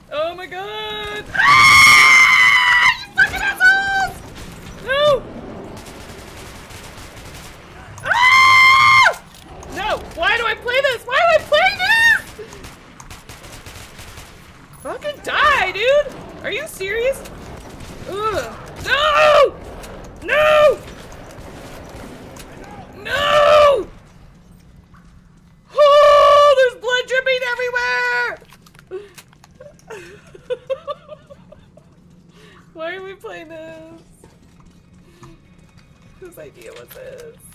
Oh my god! Ah! You fucking assholes! No! Ah! No! Why do I play this? Why do I play this? Fucking die, dude! Are you serious? Ugh. No! No! No! Oh, there's blood dripping everywhere! Why are we playing this? Whose idea was this?